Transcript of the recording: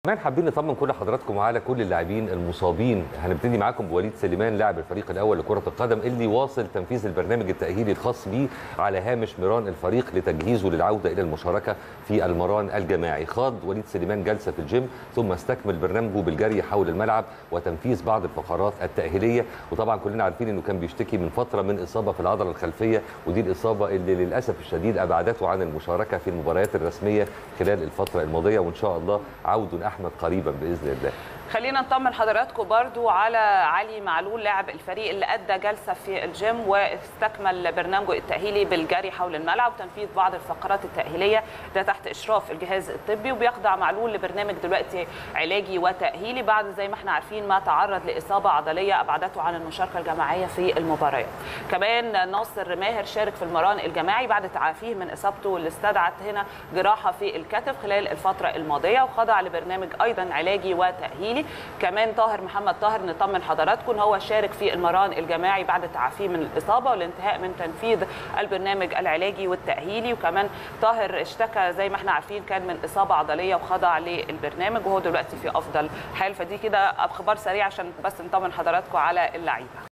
كمان حابين نطمن كل حضراتكم على كل اللاعبين المصابين. هنبتدي معاكم بوليد سليمان لاعب الفريق الاول لكره القدم اللي واصل تنفيذ البرنامج التاهيلي الخاص بيه على هامش مران الفريق لتجهيزه للعوده الى المشاركه في المران الجماعي. خاض وليد سليمان جلسه في الجيم ثم استكمل برنامجه بالجري حول الملعب وتنفيذ بعض الفقرات التاهيليه. وطبعا كلنا عارفين انه كان بيشتكي من فتره من اصابه في العضله الخلفيه، ودي الاصابه اللي للاسف الشديد ابعدته عن المشاركه في المباريات الرسميه خلال الفتره الماضيه، وان شاء الله عود احمد قريبا باذن الله. خلينا نطمن حضراتكم برضو على علي معلول لاعب الفريق اللي ادى جلسه في الجيم واستكمل برنامجه التاهيلي بالجري حول الملعب وتنفيذ بعض الفقرات التاهيليه ده تحت اشراف الجهاز الطبي. وبيخضع معلول لبرنامج دلوقتي علاجي وتاهيلي بعد زي ما احنا عارفين ما تعرض لاصابه عضليه ابعدته عن المشاركه الجماعيه في المباريات. كمان ناصر ماهر شارك في المران الجماعي بعد تعافيه من اصابته اللي استدعت هنا جراحه في الكتف خلال الفتره الماضيه، وخضع لبرنامج ايضا علاجي وتاهيلي. كمان طاهر محمد طاهر نطمن حضراتكم ان هو شارك في المران الجماعي بعد تعافيه من الاصابه والانتهاء من تنفيذ البرنامج العلاجي والتاهيلي. وكمان طاهر اشتكى زي ما احنا عارفين كان من اصابه عضليه وخضع للبرنامج وهو دلوقتي في افضل حال. فدي كده اخبار سريعه عشان بس نطمن حضراتكم على اللعيبه.